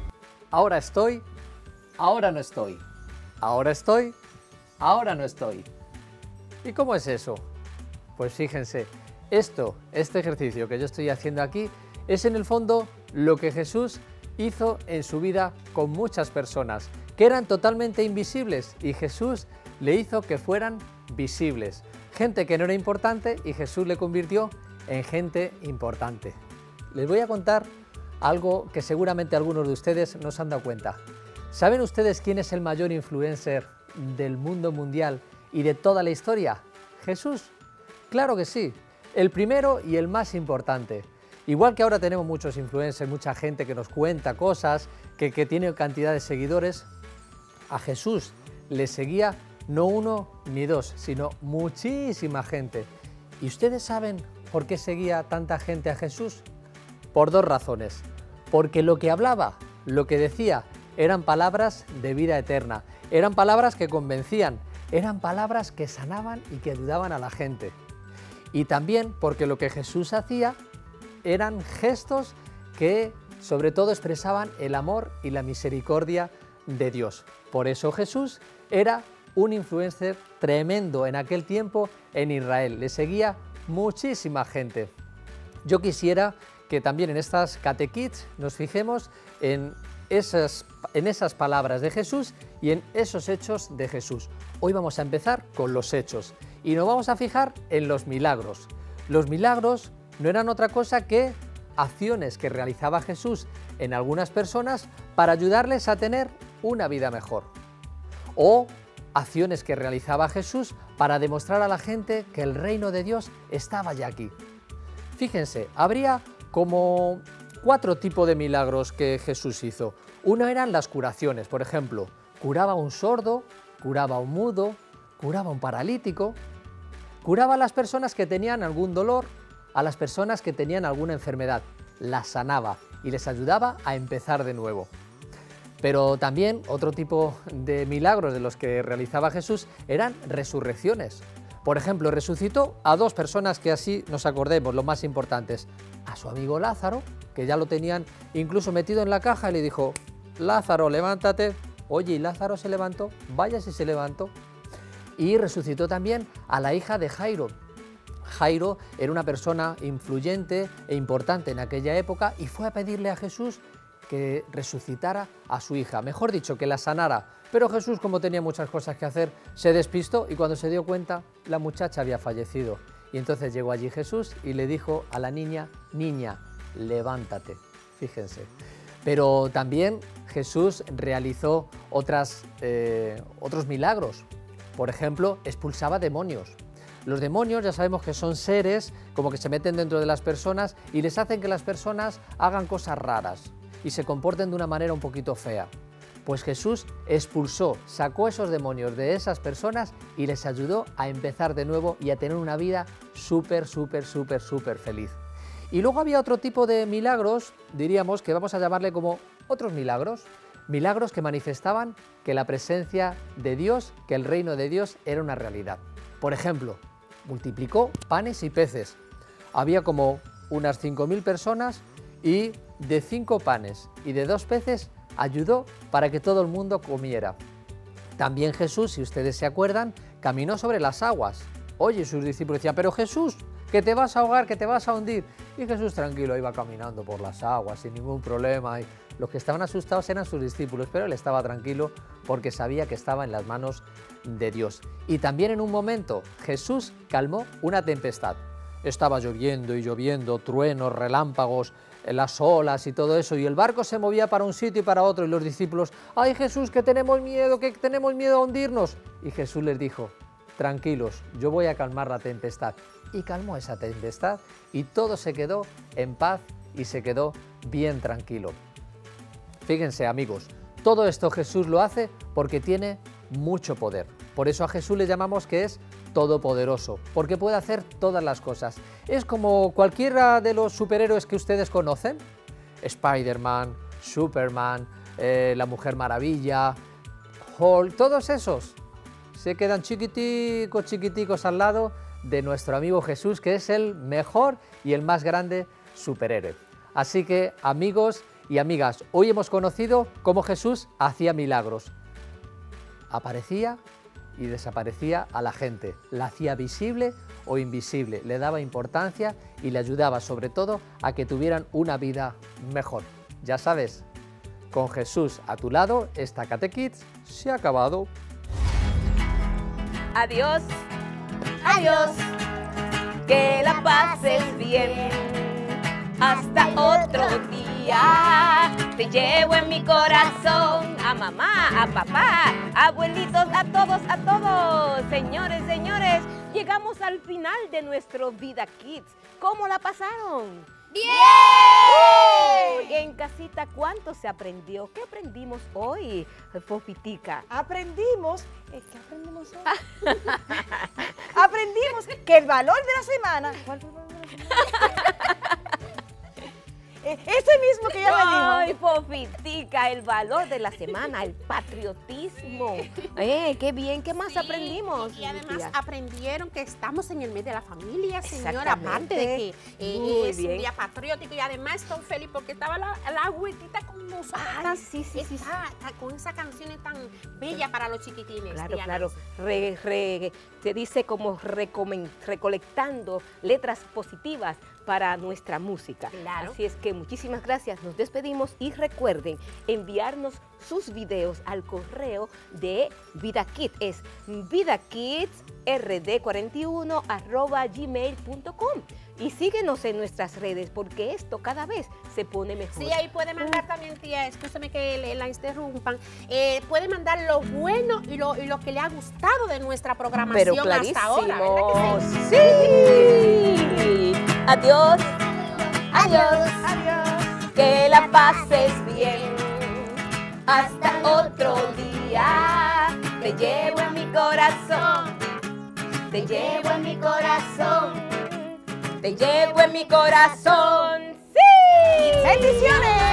ahora estoy, ahora no estoy, ahora estoy, ahora no estoy. ¿Y cómo es eso? Pues fíjense, esto, este ejercicio que yo estoy haciendo aquí, es en el fondo lo que Jesús hizo en su vida con muchas personas, que eran totalmente invisibles, y Jesús le hizo que fueran visibles. Gente que no era importante y Jesús le convirtió en gente importante. Les voy a contar algo que seguramente algunos de ustedes no se han dado cuenta. ¿Saben ustedes quién es el mayor influencer del mundo mundial y de toda la historia? Jesús. Claro que sí, el primero y el más importante. Igual que ahora tenemos muchos influencers, mucha gente que nos cuenta cosas, que, que tiene cantidad de seguidores, a Jesús le seguía no uno ni dos, sino muchísima gente. ¿Y ustedes saben por qué seguía tanta gente a Jesús? Por dos razones. Porque lo que hablaba, lo que decía, eran palabras de vida eterna, eran palabras que convencían, eran palabras que sanaban y que ayudaban a la gente. Y también porque lo que Jesús hacía eran gestos que sobre todo expresaban el amor y la misericordia de Dios. Por eso Jesús era un influencer tremendo en aquel tiempo en Israel. Le seguía muchísima gente. Yo quisiera que también en estas catequits nos fijemos en esas, en esas palabras de Jesús y en esos hechos de Jesús. Hoy vamos a empezar con los hechos y nos vamos a fijar en los milagros. Los milagros no eran otra cosa que acciones que realizaba Jesús en algunas personas para ayudarles a tener una vida mejor. O acciones que realizaba Jesús para demostrar a la gente que el reino de Dios estaba ya aquí. Fíjense, habría como cuatro tipos de milagros que Jesús hizo. Uno eran las curaciones, por ejemplo, curaba a un sordo, curaba a un mudo, curaba a un paralítico, curaba a las personas que tenían algún dolor, a las personas que tenían alguna enfermedad, las sanaba y les ayudaba a empezar de nuevo. Pero también otro tipo de milagros de los que realizaba Jesús eran resurrecciones. Por ejemplo, resucitó a dos personas que así nos acordemos, los más importantes. A su amigo Lázaro, que ya lo tenían incluso metido en la caja, y le dijo: Lázaro, levántate. Oye, y Lázaro se levantó, vaya si se levantó. Y resucitó también a la hija de Jairo. Jairo era una persona influyente e importante en aquella época y fue a pedirle a Jesús que resucitara a su hija, mejor dicho, que la sanara. Pero Jesús, como tenía muchas cosas que hacer, se despistó y cuando se dio cuenta, la muchacha había fallecido. Y entonces llegó allí Jesús y le dijo a la niña: niña, levántate. Fíjense. Pero también Jesús realizó otras, eh, otros milagros. Por ejemplo, expulsaba demonios. Los demonios ya sabemos que son seres como que se meten dentro de las personas y les hacen que las personas hagan cosas raras y se comporten de una manera un poquito fea. Pues Jesús expulsó, sacó esos demonios de esas personas y les ayudó a empezar de nuevo y a tener una vida súper, súper, súper, súper feliz. Y luego había otro tipo de milagros, diríamos que vamos a llamarle como otros milagros, milagros que manifestaban que la presencia de Dios, que el reino de Dios era una realidad. Por ejemplo, multiplicó panes y peces. Había como unas cinco mil personas y de cinco panes y de dos peces ayudó para que todo el mundo comiera. También Jesús, si ustedes se acuerdan, caminó sobre las aguas. Oye, sus discípulos decían: pero Jesús, que te vas a ahogar, que te vas a hundir. Y Jesús tranquilo iba caminando por las aguas sin ningún problema. Y los que estaban asustados eran sus discípulos, pero él estaba tranquilo porque sabía que estaba en las manos de Dios. Y también en un momento Jesús calmó una tempestad. Estaba lloviendo y lloviendo, truenos, relámpagos, las olas y todo eso, y el barco se movía para un sitio y para otro, y los discípulos: ¡ay, Jesús, que tenemos miedo, que tenemos miedo a hundirnos! Y Jesús les dijo: tranquilos, yo voy a calmar la tempestad. Y calmó esa tempestad y todo se quedó en paz y se quedó bien tranquilo. Fíjense, amigos, todo esto Jesús lo hace porque tiene mucho poder. Por eso a Jesús le llamamos que es todopoderoso, porque puede hacer todas las cosas. Es como cualquiera de los superhéroes que ustedes conocen: Spider-Man, Superman, eh, la Mujer Maravilla, Hulk, todos esos se quedan chiquiticos, chiquiticos al lado de nuestro amigo Jesús, que es el mejor y el más grande superhéroe. Así que, amigos, y amigas, hoy hemos conocido cómo Jesús hacía milagros. Aparecía y desaparecía a la gente, la hacía visible o invisible, le daba importancia y le ayudaba sobre todo a que tuvieran una vida mejor. Ya sabes, con Jesús a tu lado, esta Cate Kids se ha acabado. Adiós, adiós, que la pases bien, hasta otro día. Te llevo en mi corazón, a mamá, a papá, abuelitos, a todos, a todos. Señores, señores, llegamos al final de nuestro Vida Kids. ¿Cómo la pasaron? ¡Bien! Uy, en casita, ¿cuánto se aprendió? ¿Qué aprendimos hoy, Popitica? Aprendimos, ¿eh, ¿qué aprendimos hoy? Aprendimos que el valor de la semana... ¿Cuál fue el valor de la semana? Eh, ese mismo que ya me dijo. Ay, Popitica, el valor de la semana, el patriotismo. Eh, qué bien, ¿qué más Sí, aprendimos? Y además tía? aprendieron que estamos en el mes de la familia, señora. Exactamente. Aparte de que eh, Muy es bien. un día patriótico y además estoy feliz porque estaba la, la abuelita con nosotros. Ay, sí, sí, sí, Está- está con esas canciones tan bellas para los chiquitines. Claro, Diana. claro. Re- re- se dice como recomen- recolectando letras positivas para nuestra música. Claro. Así es que muchísimas gracias. Nos despedimos y recuerden enviarnos sus videos al correo de VidaKids. Es vidakidsrd cuarenta y uno arroba gmail punto com. Y síguenos en nuestras redes porque esto cada vez se pone mejor. Sí, ahí puede mandar también, tía, escúchame que le- la interrumpan, eh, puede mandar lo bueno y lo, y lo que le ha gustado de nuestra programación Pero clarísimo. hasta ahora, ¿verdad que sí? Sí. Adiós. Adiós. Adiós. Que la pases bien. Hasta otro día. Te llevo en mi corazón. Te llevo en mi corazón. Te llevo en mi corazón. ¡Sí! ¡Bendiciones!